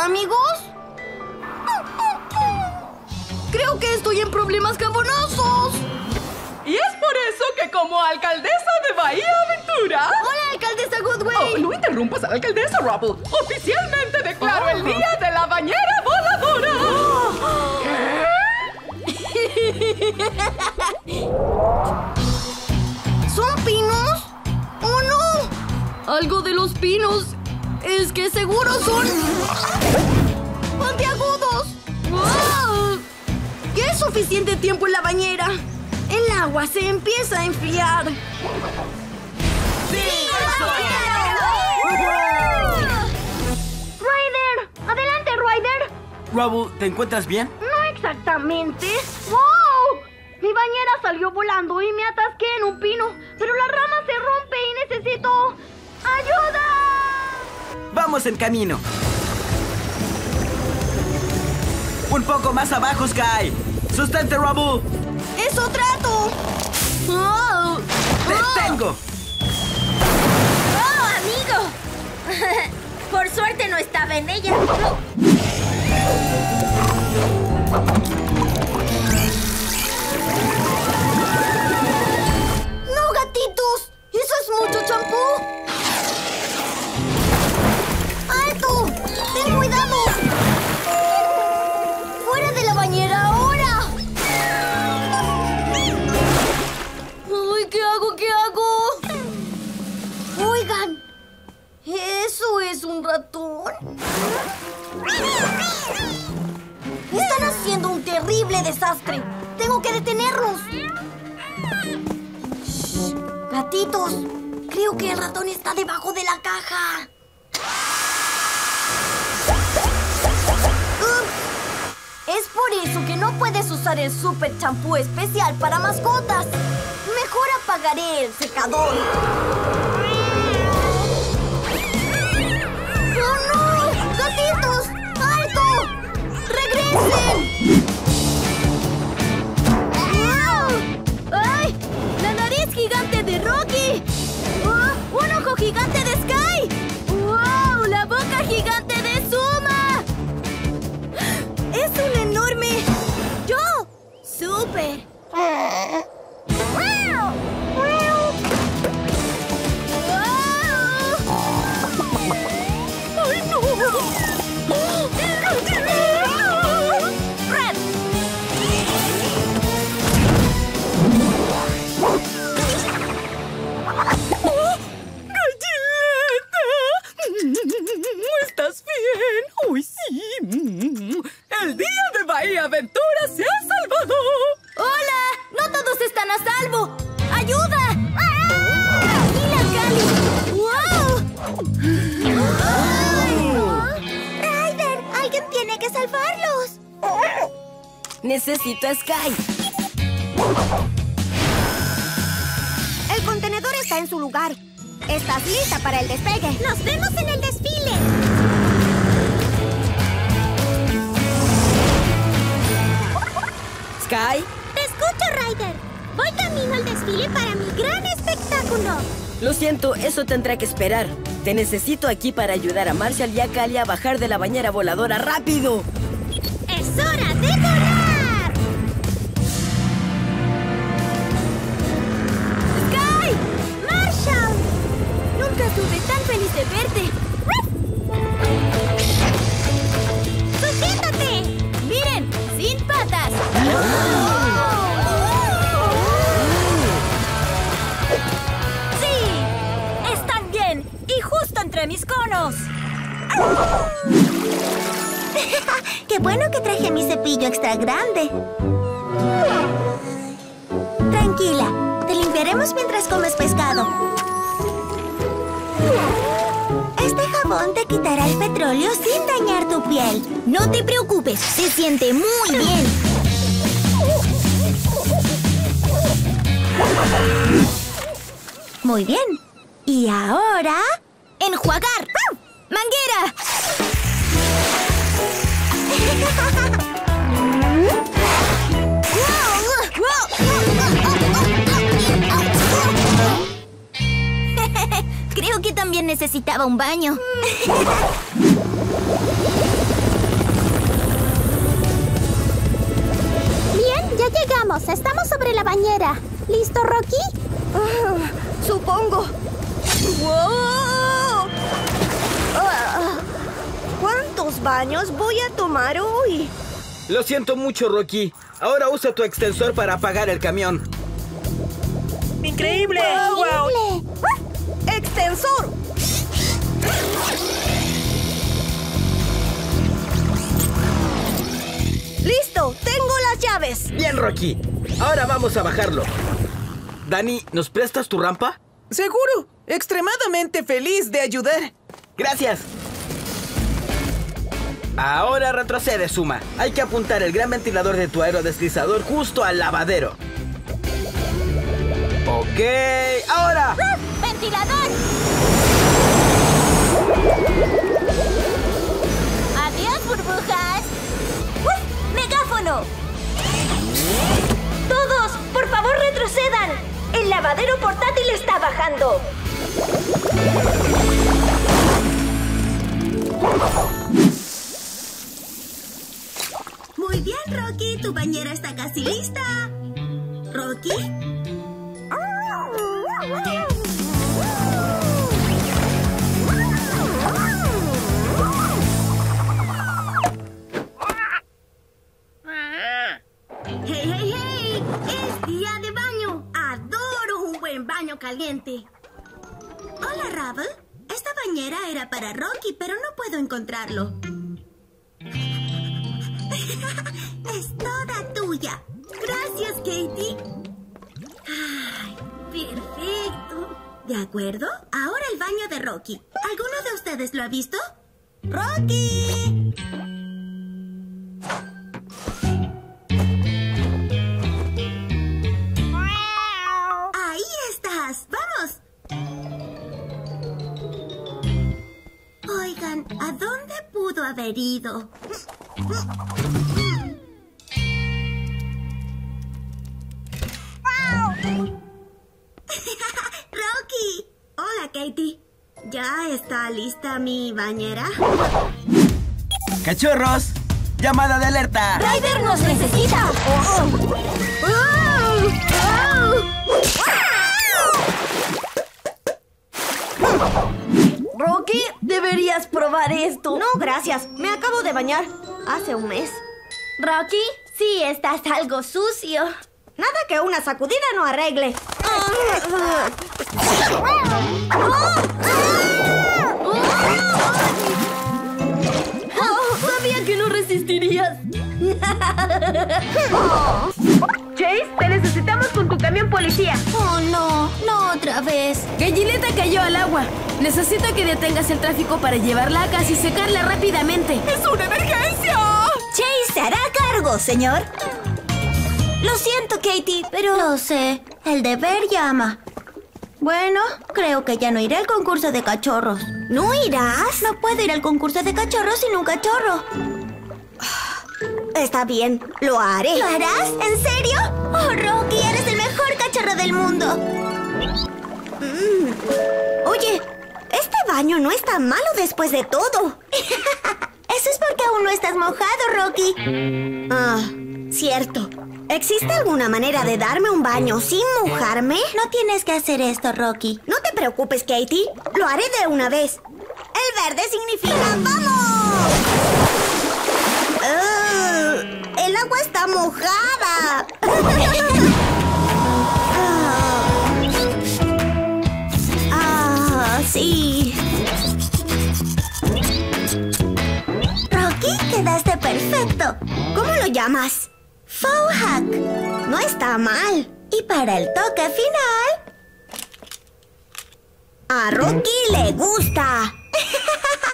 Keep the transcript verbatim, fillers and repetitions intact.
amigos? Creo que estoy en problemas jabonosos. Y es por eso que como alcaldesa de Bahía Aventura... ¡Hola, alcaldesa Goodway! Oh, no interrumpas a la alcaldesa Rubble. Oficialmente declaro oh. el día de la bañera voladora. ¿Qué? ¿Son pinos? ¡Oh, no! Algo de los pinos es que seguro son... ¡puntiagudos! ¡Wow! ¿Qué es suficiente tiempo en la bañera? El agua se empieza a enfriar. ¡Sí! ¡Ryder! ¡Adelante, Ryder! Rubble, ¿te encuentras bien? No exactamente. ¡Wow! Mi bañera salió volando y me atasqué en un pino, pero la rama se rompe y necesito... ¡ayuda! ¡Vamos en camino! ¡Un poco más abajo, Sky! ¡Sustente, Rubble! ¡Eso trato! ¡Oh! ¡Te tengo! ¡Oh, amigo! Por suerte no estaba en ella. ¡No, gatitos! ¡Eso es mucho champú! ¡Alto! ¡Ten cuidado! ¡Fuera de la bañera ahora! ¡Ay, qué hago, qué hago! Oigan, ¿eso es un ratón? Están haciendo un terrible desastre. Tengo que detenerlos. Shh, gatitos, creo que el ratón está debajo de la caja. Uh, es por eso que no puedes usar el super champú especial para mascotas. Mejor apagaré el secador. ¡Oh, no! ¡Gatitos! ¡Alto! ¡Regresen! ¡Wow! ¡Ay! ¡La nariz gigante de Rocky! ¡Oh! ¡Un ojo gigante de Sky! ¡Wow! ¡La boca gigante de Zuma! ¡Es un enorme... yo! ¡Súper! ¡Wow! ¡Ay, no! ¡Red! ¡Gallineta! ¿Estás bien? ¡Uy, sí! ¡El día de Bahía Aventura se ha salvado! ¡Hola! ¡No todos están a salvo! ¡Ayuda! ¡Ah! ¡Y la Cali! ¡Wow! ¡Ryder! ¡Alguien tiene que salvarlos! Necesito a Sky. El contenedor está en su lugar. ¿Estás lista para el despegue? ¡Nos vemos en el desfile! ¿Sky? ¡Te escucho, Ryder! Voy camino al desfile para mi gran espectáculo. Lo siento, eso tendrá que esperar. Te necesito aquí para ayudar a Marshall y a Cali a bajar de la bañera voladora rápido. ¡Es hora de volar! ¡Sky! ¡Marshall! Nunca estuve tan feliz de verte. ¡Sujétate! ¡Miren! ¡Sin patas! ¡Sí! ¡Están bien! ¡Y justo entre mis conos! ¡Qué bueno que traje mi cepillo extra grande! Tranquila, te limpiaremos mientras comes pescado. Este jabón te quitará el petróleo sin dañar tu piel. No te preocupes, se siente muy bien. Muy bien. Y ahora... ¡enjuagar! ¡Manguera! Creo que también necesitaba un baño. Vamos, estamos sobre la bañera. ¿Listo, Rocky? Uh, supongo. ¡Wow! Uh, ¿Cuántos baños voy a tomar hoy? Lo siento mucho, Rocky. Ahora usa tu extensor para apagar el camión. ¡Increíble! ¡Increíble! ¡Uh! ¡Extensor! ¡Listo! ¡Tengo las llaves! Bien, Rocky. Ahora vamos a bajarlo. Dani, ¿nos prestas tu rampa? Seguro. Extremadamente feliz de ayudar. Gracias. Ahora retrocede, Zuma. Hay que apuntar el gran ventilador de tu aerodeslizador justo al lavadero. Ok, ahora. ¡Ventilador! ¡Adiós, burbujas! ¡Uh! ¡Megáfono! ¡Todos! ¡Por favor, retrocedan! ¡El lavadero portátil está bajando! Muy bien, Rocky. Tu bañera está casi lista. ¿Rocky? ¡Hey, hey, hey! ¡Es día de baño! ¡Adoro un buen baño caliente! Hola, Rubble. Esta bañera era para Rocky, pero no puedo encontrarlo. Es toda tuya. Gracias, Katie. Ay, perfecto. ¿De acuerdo? Ahora el baño de Rocky. ¿Alguno de ustedes lo ha visto? ¡Rocky! ¡Ahí estás! ¡Vamos! Oigan, ¿a dónde pudo haber ido? ¡Rocky! Hola, Katie. ¿Ya está lista mi bañera? ¡Cachorros! ¡Llamada de alerta! ¡Ryder nos necesita! ¡Oh! ¡Oh! ¡Oh! Rocky, deberías probar esto. No, gracias. Me acabo de bañar hace un mes. Rocky, sí estás algo sucio. Nada que una sacudida no arregle. Oh, sabía que no resistirías. Chase, te necesitamos con tu camión policía. Oh, no, no otra vez. Gallileta cayó al agua. Necesito que detengas el tráfico para llevarla a casa y secarla rápidamente. ¡Es una emergencia! Chase se hará cargo, señor. Lo siento, Katie, pero... Lo sé. El deber llama. Bueno, creo que ya no iré al concurso de cachorros. ¿No irás? No puedo ir al concurso de cachorros sin un cachorro. Está bien, lo haré. ¿Lo harás? ¿En serio? Oh, Rocky, eres el mejor cachorro del mundo. Mm. Oye, este baño no es tan malo después de todo. Eso es porque aún no estás mojado, Rocky. Ah, cierto. ¿Existe alguna manera de darme un baño sin mojarme? No tienes que hacer esto, Rocky. No te preocupes, Katie. Lo haré de una vez. El verde significa ¡vamos! Uh, el agua está mojada. ah, ah, sí. Rocky, quedaste perfecto. ¿Cómo lo llamas? Faux hack. No está mal. Y para el toque final... A Rocky le gusta.